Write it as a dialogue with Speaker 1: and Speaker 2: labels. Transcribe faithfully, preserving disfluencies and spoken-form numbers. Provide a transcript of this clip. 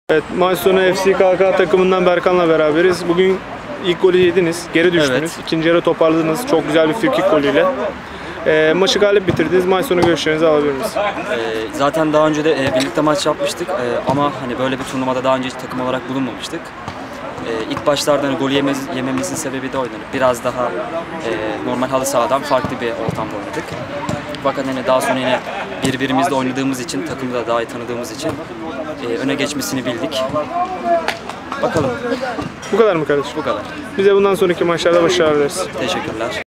Speaker 1: Evet, maç sonu F C K K takımından Berkan'la beraberiz. Bugün ilk golü yediniz, geri düştünüz. Evet. İkinci yarı toparladınız, çok güzel bir frikik golüyle. E, maçı galip bitirdiniz. Maç sonu görüşlerinizi alabilir miyiz?
Speaker 2: E, zaten daha önce de e, birlikte maç yapmıştık e, ama hani böyle bir turnuvada daha önce hiç takım olarak bulunmamıştık. E, ilk başlarda hani golü yememiz, yememizin sebebi de oydu. Biraz daha e, normal halı sahadan farklı bir ortamda oynadık. Fakat hani daha sonra yine birbirimizle oynadığımız için, takımı da daha iyi tanıdığımız için e, öne geçmesini bildik. Bakalım.
Speaker 1: Bu kadar mı kardeşim?
Speaker 2: Bu kadar.
Speaker 1: Bize bundan sonraki maçlarda başarılar dileriz.
Speaker 2: Teşekkürler.